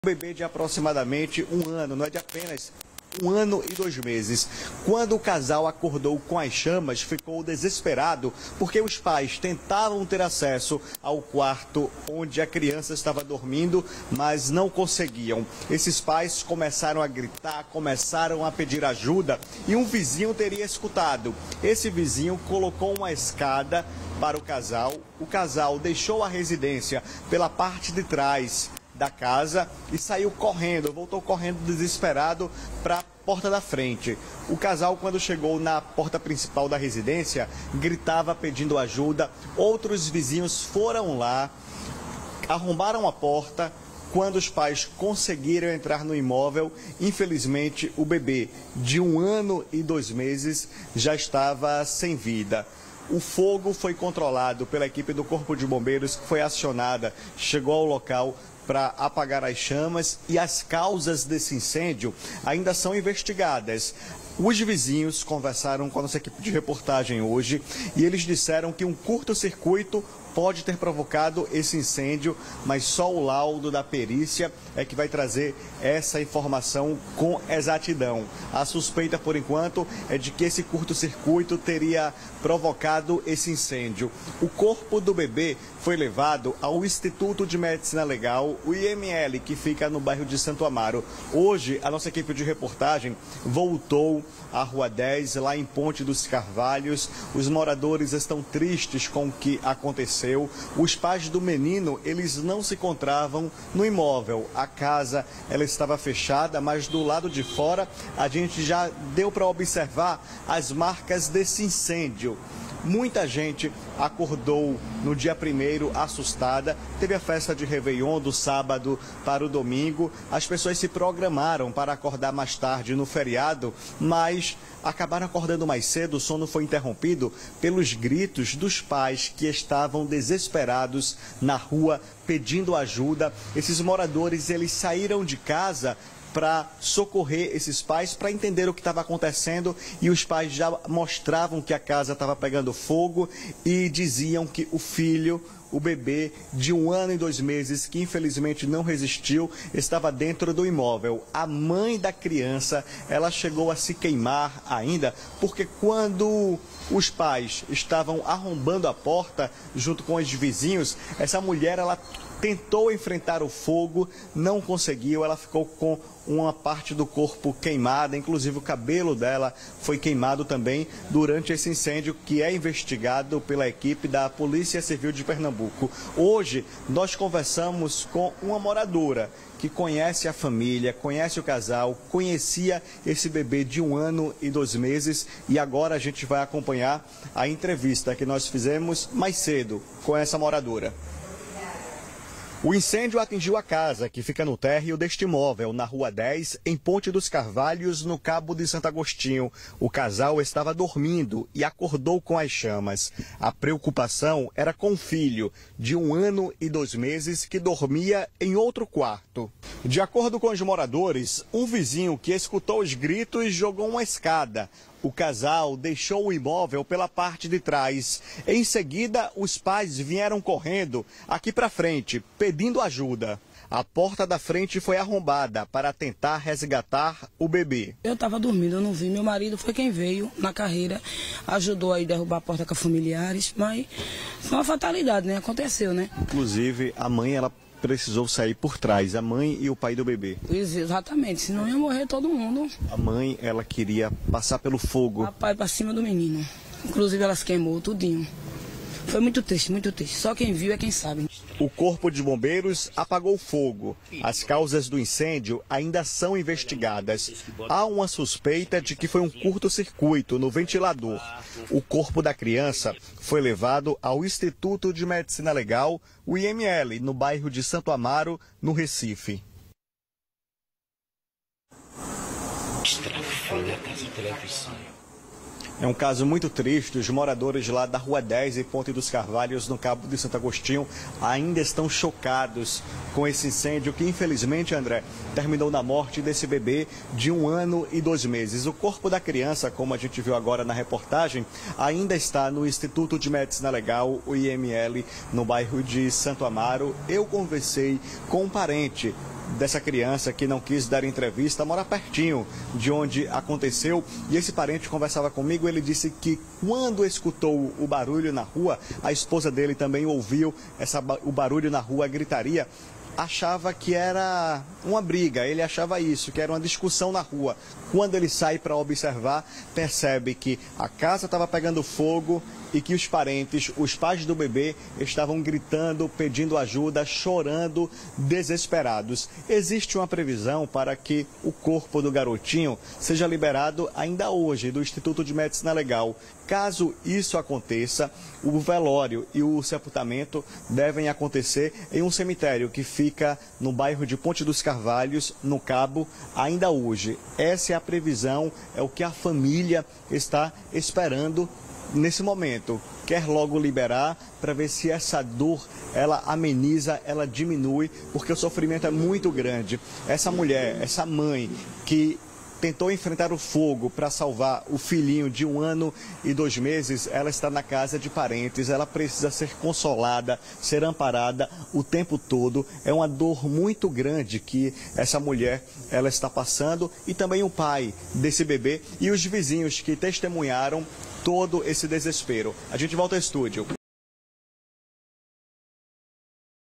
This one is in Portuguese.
Bebê de aproximadamente 1 ano, não é de apenas 1 ano e 2 meses. Quando o casal acordou com as chamas, ficou desesperado porque os pais tentavam ter acesso ao quarto onde a criança estava dormindo, mas não conseguiam. Esses pais começaram a gritar, começaram a pedir ajuda e um vizinho teria escutado. Esse vizinho colocou uma escada para o casal. O casal deixou a residência pela parte de trás da casa e saiu correndo, voltou correndo desesperado para a porta da frente. O casal, quando chegou na porta principal da residência, gritava pedindo ajuda. Outros vizinhos foram lá, arrombaram a porta. Quando os pais conseguiram entrar no imóvel, infelizmente o bebê de 1 ano e 2 meses já estava sem vida. O fogo foi controlado pela equipe do Corpo de Bombeiros, que foi acionada, chegou ao local para apagar as chamas, e as causas desse incêndio ainda são investigadas. Os vizinhos conversaram com a nossa equipe de reportagem hoje e eles disseram que um curto-circuito pode ter provocado esse incêndio, mas só o laudo da perícia é que vai trazer essa informação com exatidão. A suspeita, por enquanto, é de que esse curto-circuito teria provocado esse incêndio. O corpo do bebê foi levado ao Instituto de Medicina Legal, o IML, que fica no bairro de Santo Amaro. Hoje, a nossa equipe de reportagem voltou à Rua 10, lá em Ponte dos Carvalhos. Os moradores estão tristes com o que aconteceu. Os pais do menino, eles não se encontravam no imóvel. A casa, ela estava fechada, mas do lado de fora a gente já deu para observar as marcas desse incêndio. Muita gente acordou no dia 1º assustada. Teve a festa de Réveillon do sábado para o domingo. As pessoas se programaram para acordar mais tarde no feriado, mas acabaram acordando mais cedo. O sono foi interrompido pelos gritos dos pais que estavam desesperados na rua pedindo ajuda. Esses moradores, eles saíram de casa para socorrer esses pais, para entender o que estava acontecendo, e os pais já mostravam que a casa estava pegando fogo e diziam que o filho, o bebê de 1 ano e 2 meses, que infelizmente não resistiu, estava dentro do imóvel. A mãe da criança, ela chegou a se queimar ainda, porque quando os pais estavam arrombando a porta junto com os vizinhos, essa mulher, ela tentou enfrentar o fogo, não conseguiu, ela ficou com uma parte do corpo queimada, inclusive o cabelo dela foi queimado também durante esse incêndio, que é investigado pela equipe da Polícia Civil de Pernambuco. Hoje nós conversamos com uma moradora que conhece a família, conhece o casal, conhecia esse bebê de 1 ano e 2 meses, e agora a gente vai acompanhar a entrevista que nós fizemos mais cedo com essa moradora. O incêndio atingiu a casa, que fica no térreo deste imóvel, na Rua 10, em Ponte dos Carvalhos, no Cabo de Santo Agostinho. O casal estava dormindo e acordou com as chamas. A preocupação era com o filho, de 1 ano e 2 meses, que dormia em outro quarto. De acordo com os moradores, um vizinho que escutou os gritos jogou uma escada. O casal deixou o imóvel pela parte de trás. Em seguida, os pais vieram correndo aqui para frente, pedindo ajuda. A porta da frente foi arrombada para tentar resgatar o bebê. Eu estava dormindo, eu não vi. Meu marido foi quem veio na carreira, ajudou a derrubar a porta com familiares, mas foi uma fatalidade, né? Aconteceu, né? Inclusive, a mãe, ela precisou sair por trás, a mãe e o pai do bebê. Exatamente, senão ia morrer todo mundo. A mãe, ela queria passar pelo fogo. Papai para cima do menino. Inclusive ela se queimou tudinho. Foi muito triste, muito triste. Só quem viu é quem sabe. O Corpo de Bombeiros apagou o fogo. As causas do incêndio ainda são investigadas. Há uma suspeita de que foi um curto-circuito no ventilador. O corpo da criança foi levado ao Instituto de Medicina Legal, o IML, no bairro de Santo Amaro, no Recife. É um caso muito triste. Os moradores lá da Rua 10 e Ponte dos Carvalhos, no Cabo de Santo Agostinho, ainda estão chocados com esse incêndio que, infelizmente, André, terminou na morte desse bebê de 1 ano e 2 meses. O corpo da criança, como a gente viu agora na reportagem, ainda está no Instituto de Medicina Legal, o IML, no bairro de Santo Amaro. Eu conversei com um parente dessa criança que não quis dar entrevista mora pertinho de onde aconteceu, e esse parente conversava comigo. Ele disse que quando escutou o barulho na rua, a esposa dele também ouviu o barulho na rua, a gritaria, achava que era uma briga, ele achava isso, que era uma discussão na rua. Quando ele sai para observar, percebe que a casa estava pegando fogo e que os parentes, os pais do bebê, estavam gritando, pedindo ajuda, chorando, desesperados. Existe uma previsão para que o corpo do garotinho seja liberado ainda hoje do Instituto de Medicina Legal. Caso isso aconteça, o velório e o sepultamento devem acontecer em um cemitério que fica no bairro de Ponte dos Carvalhos, no Cabo, ainda hoje. Essa é a previsão, é o que a família está esperando nesse momento. Quer logo liberar para ver se essa dor ela ameniza, ela diminui, porque o sofrimento é muito grande. Essa mulher, essa mãe que tentou enfrentar o fogo para salvar o filhinho de 1 ano e 2 meses, ela está na casa de parentes, ela precisa ser consolada, ser amparada o tempo todo. É uma dor muito grande que essa mulher ela está passando, e também o pai desse bebê e os vizinhos que testemunharam todo esse desespero. A gente volta ao estúdio.